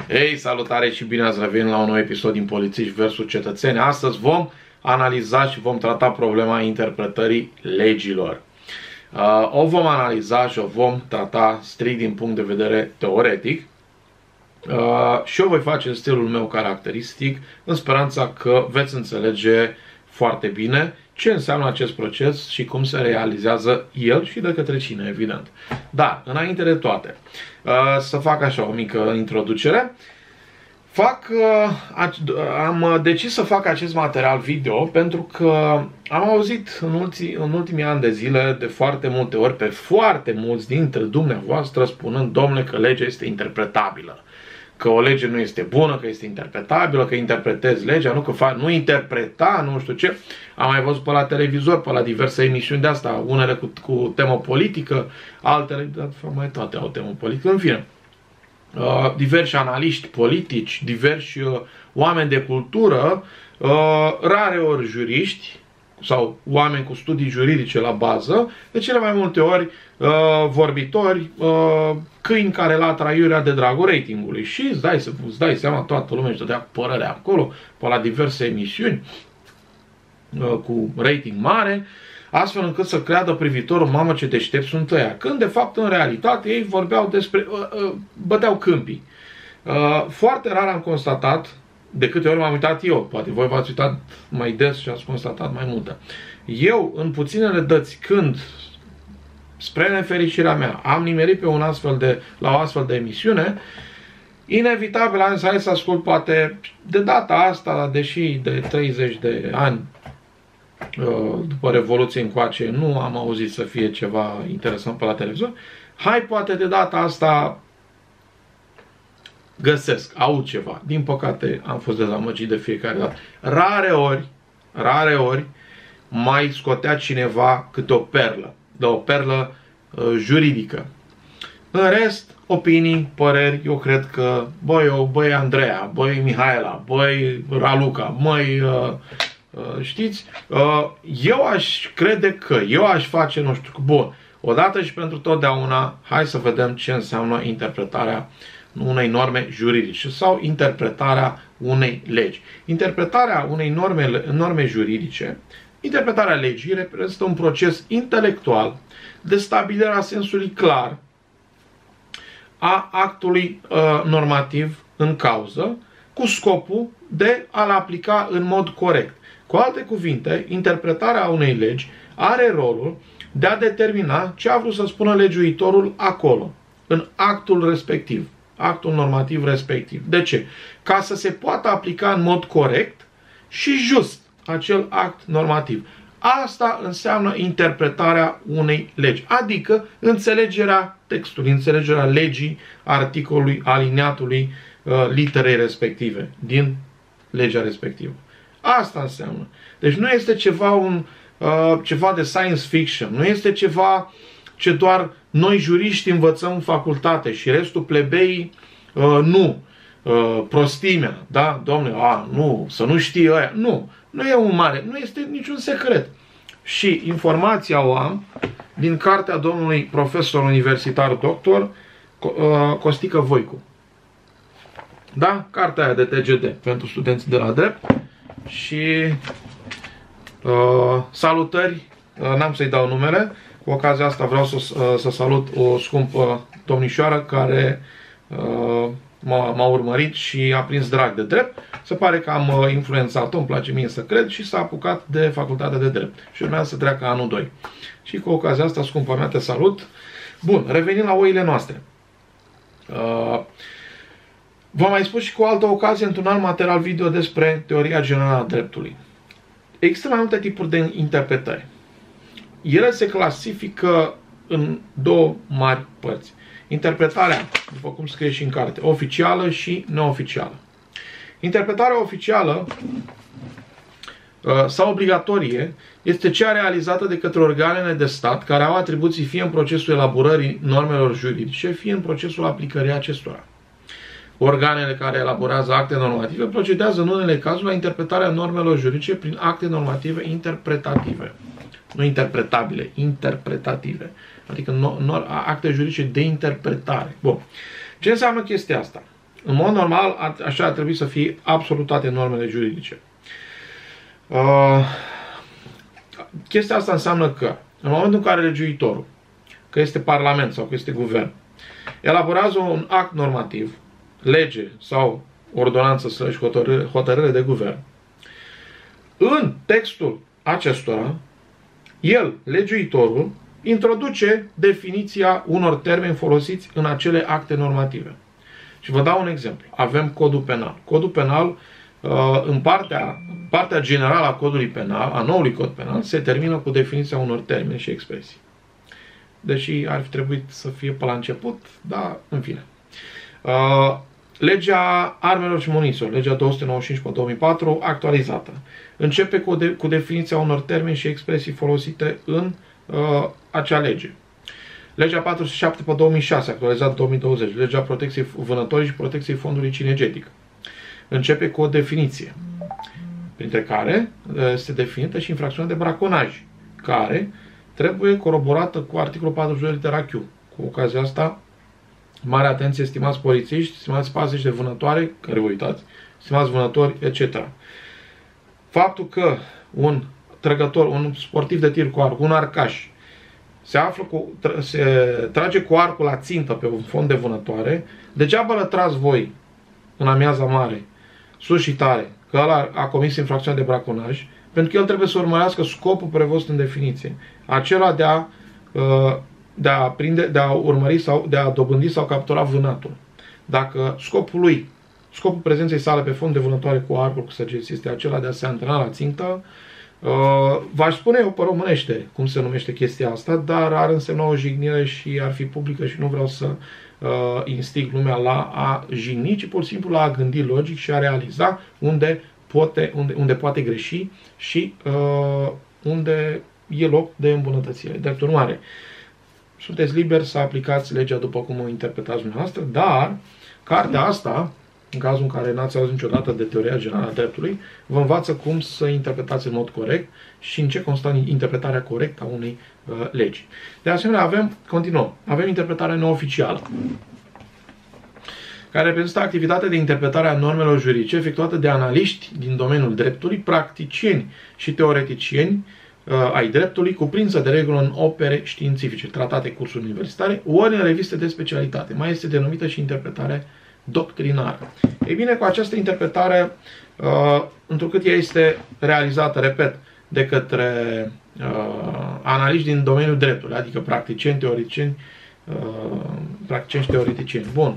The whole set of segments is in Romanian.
Ei, salutare și bine ați revenit la un nou episod din Polițiști vs. Cetățeni. Astăzi vom analiza și vom trata problema interpretării legilor. O vom analiza și o vom trata strict din punct de vedere teoretic. Și o voi face în stilul meu caracteristic, în speranța că veți înțelege foarte bine ce înseamnă acest proces și cum se realizează el și de către cine, evident. Dar, înainte de toate, să fac așa o mică introducere. Am decis să fac acest material video pentru că am auzit în ultimii ani de zile de foarte multe ori pe foarte mulți dintre dumneavoastră spunând: domnule, că legea este interpretabilă, că o lege nu este bună, că este interpretabilă, că interpretezi legea, nu interpreta, nu știu ce. Am mai văzut pe la televizor, pe la diverse emisiuni de asta, unele cu temă politică, altele, mai toate au temă politică, în fine. Diversi analiști politici, diversi oameni de cultură, rareori juriști sau oameni cu studii juridice la bază, de cele mai multe ori vorbitori, câini care latră aiurea de dragul ratingului. Și îți dai seama, toată lumea își dădea părerea acolo, pe la diverse emisiuni cu rating mare, astfel încât să creadă privitorul: mamă, ce deștepți sunt ăia. Când de fapt în realitate ei vorbeau despre băteau câmpii. Foarte rar am constatat, de câte ori m-am uitat eu, poate voi v-ați uitat mai des și ați constatat mai multe. Eu, în puținele dăți, când, spre nefericirea mea, am nimerit pe la o astfel de emisiune, inevitabil am zis: hai să ascult, poate de data asta, deși de 30 de ani după Revoluție încoace nu am auzit să fie ceva interesant pe la televizor, hai, poate de data asta aud ceva. Din păcate am fost dezamăgit de fiecare dată. Rare ori mai scotea cineva câte o perlă, de o perlă juridică. În rest, opinii, păreri, eu cred că băi Andreea, băi Mihaela, băi Raluca, știți, eu aș crede că eu aș face, nu știu, bun, odată și pentru totdeauna, hai să vedem ce înseamnă interpretarea unei norme juridice sau interpretarea unei legi. Interpretarea unei norme juridice, interpretarea legii reprezintă un proces intelectual de stabilire a sensului clar a actului normativ în cauză, cu scopul de a-l aplica în mod corect. Cu alte cuvinte, interpretarea unei legi are rolul de a determina ce a vrut să spună legiuitorul acolo, în actul respectiv, actul normativ respectiv. De ce? Ca să se poată aplica în mod corect și just acel act normativ. Asta înseamnă interpretarea unei legi, adică înțelegerea textului, înțelegerea legii, articolului, alineatului, literei respective, din legea respectivă. Asta înseamnă. Deci nu este ceva de science fiction, nu este ceva ce doar noi juriști învățăm în facultate și restul plebeii nu. Prostimea, da? Dom'le, nu, să nu știe ăia. Nu e un mare, nu este niciun secret. Și informația o am din cartea domnului profesor universitar doctor Costică Voicu. Da? Cartea aia de TGD pentru studenții de la drept. Și salutări, n-am să-i dau numele. Cu ocazia asta vreau să salut o scumpă domnișoară care m-a urmărit și a prins drag de drept. Se pare că am influențat-o, îmi place mie să cred, și s-a apucat de facultatea de drept. Și urmează să treacă anul 2. Și cu ocazia asta, scumpa mea, te salut. Bun, revenim la oile noastre. V-am mai spus și cu altă ocazie într-un alt material video despre teoria generală a dreptului. Există mai multe tipuri de interpretări. Ele se clasifică în două mari părți. Interpretarea, după cum scrie și în carte, oficială și neoficială. Interpretarea oficială sau obligatorie este cea realizată de către organele de stat care au atribuții fie în procesul elaborării normelor juridice, fie în procesul aplicării acestora. Organele care elaborează acte normative procedează în unele cazuri la interpretarea normelor juridice prin acte normative interpretative. Nu interpretabile, interpretative. Adică acte juridice de interpretare. Bun. Ce înseamnă chestia asta? În mod normal, așa ar trebui să fie absolut toate normele juridice. Chestia asta înseamnă că, în momentul în care legiuitorul, că este Parlament sau că este Guvern, elaborează un act normativ, lege sau ordonanță sau hotărâre de Guvern, în textul acestora, el, legiuitorul, introduce definiția unor termeni folosiți în acele acte normative. Și vă dau un exemplu. Avem Codul Penal. Codul Penal, în partea generală a Codului Penal, a noului Cod Penal, se termină cu definiția unor termeni și expresii. Deși ar fi trebuit să fie pe la început, dar în fine. Legea armelor și munițiilor, legea 295/2004, actualizată. Începe cu definiția unor termeni și expresii folosite în acea lege. Legea 47/2006, actualizată 2020, legea protecției vânătorii și protecției fondului cinegetic. Începe cu o definiție, printre care este definită și infracțiunea de braconaj, care trebuie coroborată cu articolul 42 litera Q. Cu ocazia asta, mare atenție, stimați polițiști, stimați paziști de vânătoare, care vă uitați, stimați vânători, etc. Faptul că un trăgător, un sportiv de tir cu arc, un arcaș, se trage cu arcul la țintă pe un fond de vânătoare, degeaba lătrați voi în amiaza mare, sus și tare, că ăla a comis infracțiunea de braconaj, pentru că el trebuie să urmărească scopul prevăzut în definiție, acela de a urmări sau de a dobândi sau captura vânatul. Dacă scopul prezenței sale pe fond de vânătoare cu arcul cu săgeți este acela de a se antrena la țintă, v-aș spune eu pe românește cum se numește chestia asta, dar ar însemna o jignire și ar fi publică și nu vreau să instig lumea la a jigni, ci pur și simplu la a gândi logic și a realiza unde poate greși și unde e loc de îmbunătățire. Drept urmare, sunteți liberi să aplicați legea după cum o interpretați dumneavoastră, dar cartea asta, în cazul în care n-ați auzit niciodată de teoria generală a dreptului, vă învață cum să interpretați în mod corect și în ce constă interpretarea corectă a unei legi. De asemenea, avem interpretarea neoficială, care reprezintă activitatea de interpretare a normelor juridice efectuată de analiști din domeniul dreptului, practicieni și teoreticieni ai dreptului, cuprinsă de regulă în opere științifice, tratate, cursuri universitare, ori în reviste de specialitate. Mai este denumită și interpretare doctrinară. Ei bine, cu această interpretare, întrucât ea este realizată, repet, de către analiști din domeniul dreptului, adică practicieni, teoreticieni, practicieni și teoreticieni. Bun.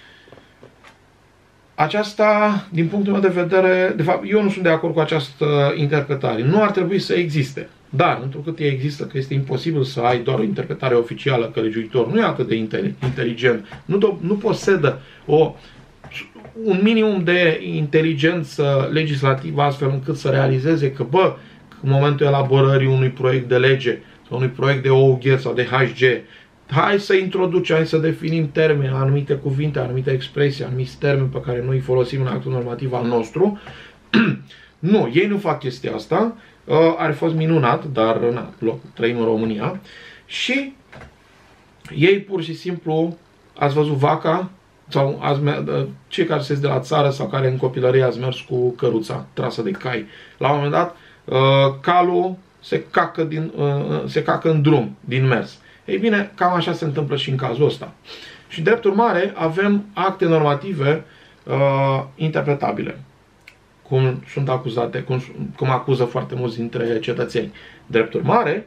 Aceasta, din punctul meu de vedere, de fapt, eu nu sunt de acord cu această interpretare. Nu ar trebui să existe. Dar, întrucât ea există, că este imposibil să ai doar o interpretare oficială, că legiuitorul nu e atât de inteligent, nu posedă un minimum de inteligență legislativă astfel încât să realizeze că, în momentul elaborării unui proiect de lege sau unui proiect de OUG sau de HG, hai să introducem, hai să definim termeni, anumite cuvinte, anumite expresii, anumiți termeni pe care noi îi folosim în actul normativ al nostru. Nu, ei nu fac chestia asta. Ar fi fost minunat, dar trăim în România. Și ei pur și simplu, ați văzut vaca, sau cei care sunt de la țară sau care în copilărie ați mers cu căruța trasă de cai. La un moment dat, calul se cacă în drum, din mers. Ei bine, cam așa se întâmplă și în cazul ăsta. Și drept urmare, avem acte normative interpretabile, cum sunt acuzate, cum acuză foarte mulți dintre cetățeni. Drept urmare,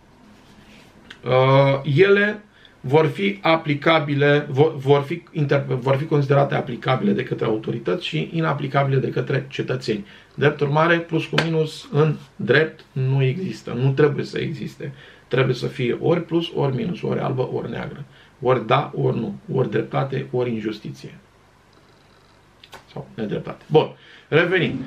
ele vor fi aplicabile, vor fi considerate aplicabile de către autorități și inaplicabile de către cetățeni. Drept urmare, plus cu minus în drept nu există, nu trebuie să existe. Trebuie să fie ori plus, ori minus, ori albă, ori neagră. Ori da, ori nu. Ori dreptate, ori injustiție. Sau nedreptate. Bun, revenim.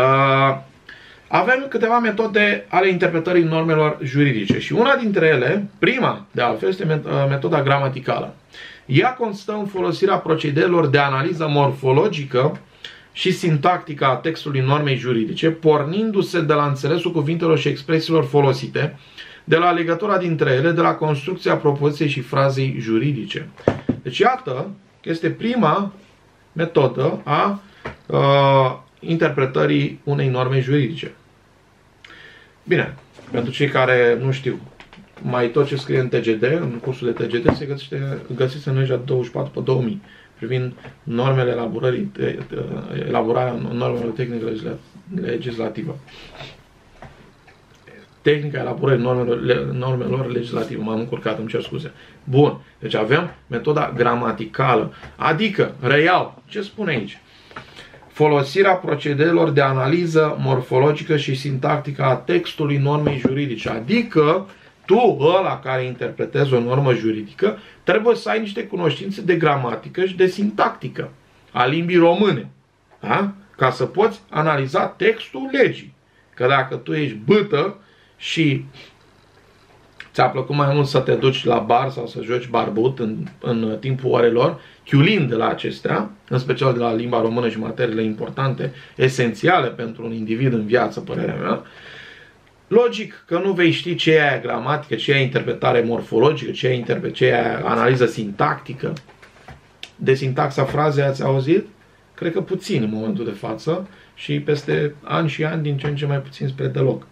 Avem câteva metode ale interpretării normelor juridice și una dintre ele, prima de altfel, este metoda gramaticală. Ea constă în folosirea procedeelor de analiză morfologică și sintactică a textului normei juridice, pornindu-se de la înțelesul cuvintelor și expresiilor folosite, de la legătura dintre ele, de la construcția propoziției și frazei juridice. Deci iată că este prima metodă a interpretării unei norme juridice. Bine, pentru cei care nu știu, mai tot ce scrie în TGD, în cursul de TGD, se găsiți în legea 24/2000 privind normele elaborarea normelor tehnice legislative. Tehnica elaborării normelor legislative. M-am încurcat, îmi cer scuze. Bun. Deci avem metoda gramaticală. Adică, reiau, ce spune aici? Folosirea procedeelor de analiză morfologică și sintactică a textului normei juridice. Adică, tu, ăla care interpretezi o normă juridică, trebuie să ai niște cunoștințe de gramatică și de sintactică a limbii române. Da? Ca să poți analiza textul legii. Că dacă tu ești bâtă și ți-a plăcut mai mult să te duci la bar sau să joci barbut în timpul orelor, chiulind de la acestea, în special de la limba română și materiile importante, esențiale pentru un individ în viață, părerea mea, logic că nu vei ști ce e gramatică, ce e interpretare morfologică, ce e analiză sintactică. De sintaxa frazei ați auzit? Cred că puțin în momentul de față și peste ani și ani din ce în ce mai puțin spre deloc.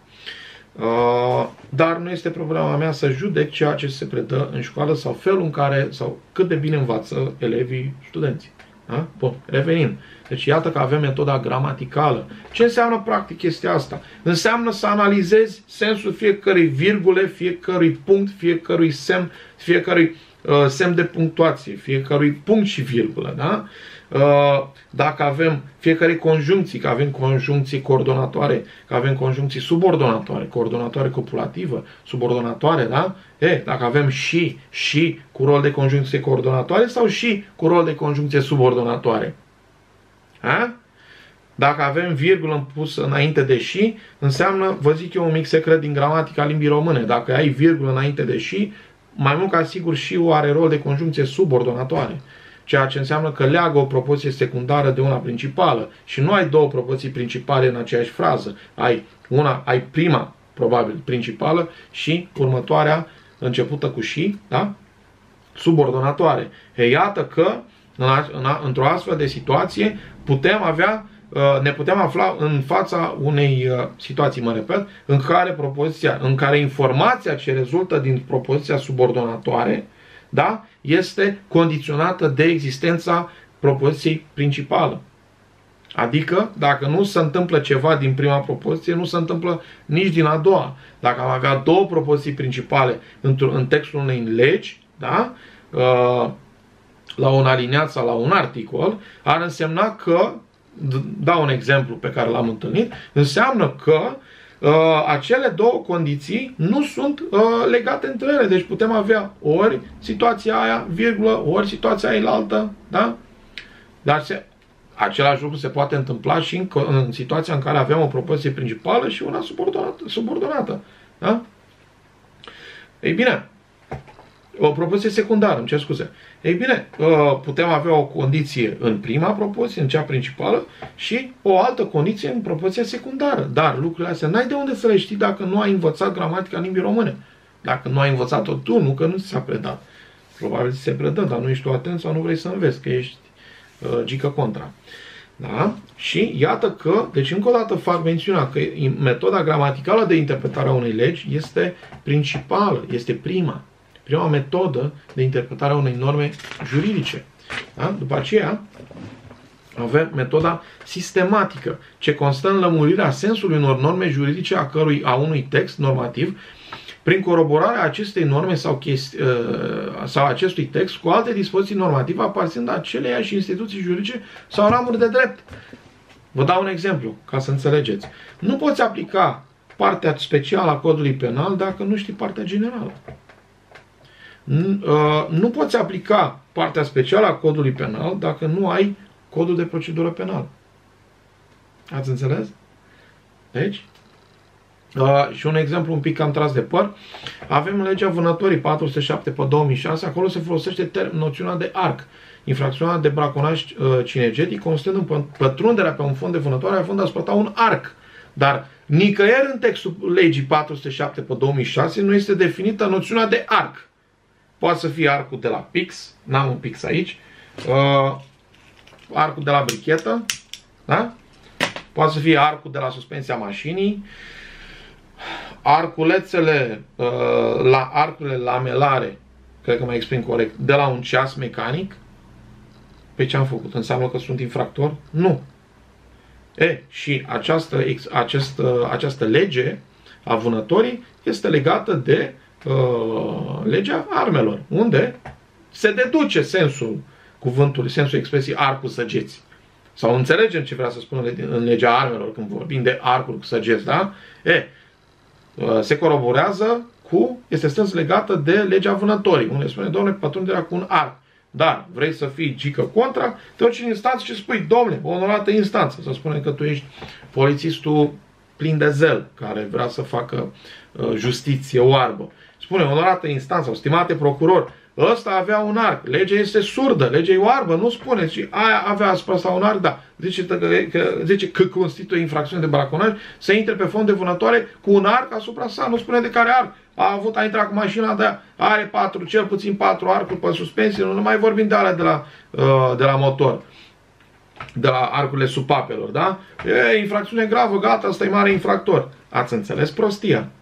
Dar nu este problema mea să judec ceea ce se predă în școală sau felul în care sau cât de bine învață elevii, studenții. Da? Bun, revenind. Deci iată că avem metoda gramaticală. Ce înseamnă practic chestia asta? Înseamnă să analizezi sensul fiecărui virgule, fiecărui punct, fiecărui semn, fiecărui semn de punctuație, fiecărui punct și virgulă. Da? Dacă avem fiecare conjuncții, că avem conjuncții coordonatoare, că avem conjuncții subordonatoare, coordonatoare copulativă, subordonatoare, da? Dacă avem și cu rol de conjuncție coordonatoare sau și cu rol de conjuncție subordonatoare. Ha? Dacă avem virgulă pusă înainte de și, înseamnă, vă zic eu un mic secret din gramatica limbii române, dacă ai virgulă înainte de și, mai mult ca sigur și-ul are rol de conjuncție subordonatoare. Ceea ce înseamnă că leagă o propoziție secundară de una principală. Și nu ai două propoziții principale în aceeași frază. Ai prima, probabil, principală și următoarea începută cu și, da? Subordonatoare. Iată că într-o astfel de situație ne putem afla în fața unei situații, mă repet, în care informația ce rezultă din propoziția subordonatoare, da, este condiționată de existența propoziției principală. Adică, dacă nu se întâmplă ceva din prima propoziție, nu se întâmplă nici din a doua. Dacă am avea două propoziții principale în textul unei legi, da, la un aliniat sau la un articol, ar însemna că, dau un exemplu pe care l-am întâlnit, înseamnă că acele două condiții nu sunt legate între ele. Deci putem avea ori situația aia, virgulă, ori situația aia altă, da? Dar același lucru se poate întâmpla și în situația în care avem o propoziție principală și una subordonată. Da? Ei bine, o propoziție secundară, îmi cer scuze. Ei bine, putem avea o condiție în prima propoziție, în cea principală, și o altă condiție în propoziția secundară. Dar lucrurile astea n-ai de unde să le știi dacă nu ai învățat gramatica în limbii române. Dacă nu ai învățat-o tu, nu că nu ți s-a predat. Probabil ți se predă, dar nu ești tu atent sau nu vrei să înveți, că ești gică contra. Da? Și iată că, deci încă o dată fac mențiunea că metoda gramaticală de interpretare a unei legi este principală, este prima metodă de interpretare a unei norme juridice. Da? După aceea avem metoda sistematică, ce constă în lămurirea sensului unor norme juridice a unui text normativ prin coroborarea acestei norme sau acestui text cu alte dispoziții normative aparținând aceleiași instituții juridice sau ramuri de drept. Vă dau un exemplu, ca să înțelegeți. Nu poți aplica partea specială a codului penal dacă nu știi partea generală. Nu poți aplica partea specială a codului penal dacă nu ai codul de procedură penală. Ați înțeles? Deci, și un exemplu un pic cam tras de păr. Avem legea vânătorii 407/2006. Acolo se folosește noțiunea de arc. Infracțiunea de braconaj cinegetic constând în pătrunderea pe un fond de vânătoare având a spăta un arc. Dar nicăieri în textul legii 407/2006 nu este definită noțiunea de arc. Poate să fie arcul de la pix, n-am un pix aici, arcul de la brichetă, da? Poate să fie arcul de la suspensia mașinii, arculețele, arcurile lamelare, cred că mă exprim corect, de la un ceas mecanic. Pe ce am făcut? Înseamnă că sunt infractor? Nu. Și această lege a vânătorii este legată de legea armelor, unde se deduce sensul cuvântului, sensul expresiei arc cu săgeți. Sau înțelegem ce vrea să spună în legea armelor când vorbim de arcuri cu săgeți, da? Se coroborează este strâns legată de legea vânătorii, unde spune, domnule, pătrunderea cu un arc. Dar vrei să fii gică contra, te duci în instanță și spui, domnule, onorată instanță, să spune că tu ești polițistul plin de zel, care vrea să facă justiție oarbă. Spune, onorată instanță, stimate procuror, ăsta avea un arc, legea este surdă, legea e oarbă, nu spune, și aia avea asupra asta un arc, da. Zice că constituie infracțiune de braconaj să intre pe fond de vânătoare cu un arc asupra sa, nu spune de care arc. A intrat cu mașina de aia, are cel puțin 4 arcuri pe suspensie, nu mai vorbim de alea de la motor, de la arcurile supapelor, da? Infracțiune gravă, gata, ăsta e mare infractor. Ați înțeles prostia?